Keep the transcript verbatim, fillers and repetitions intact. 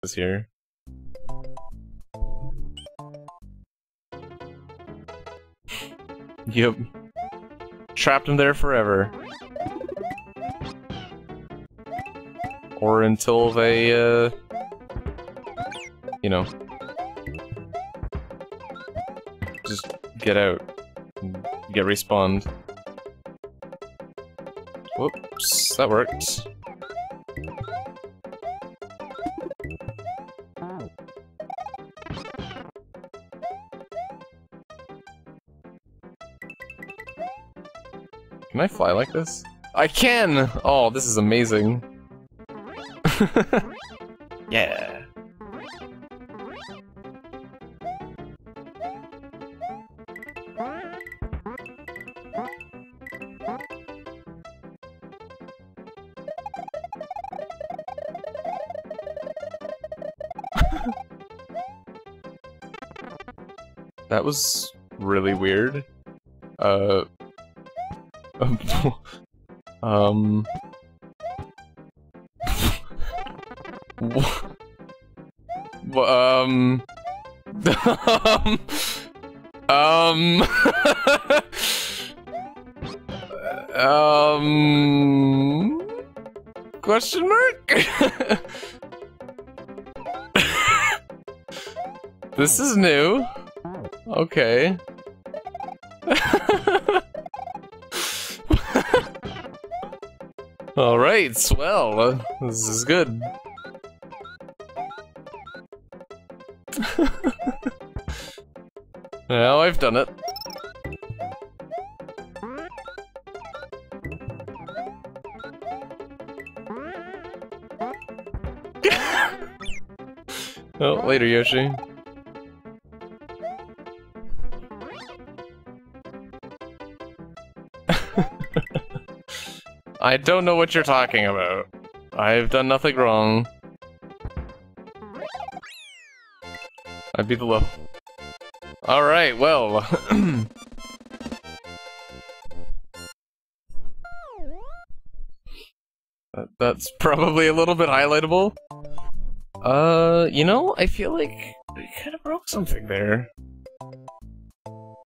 this here. Yep. Trapped him there forever. Or until they, uh... you know... just get out. And get respawned. Whoops, that worked. Can I fly like this? I can! Oh, this is amazing. Yeah. That was really weird. Uh... um... um... um... um... Question mark? This is new. Okay. Alright, swell. Uh, this is good. Now I've done it. Oh, later, Yoshi. I don't know what you're talking about. I've done nothing wrong. I beat the level. Alright, well. that, that's probably a little bit highlightable. Uh, you know, I feel like I kind of broke something there.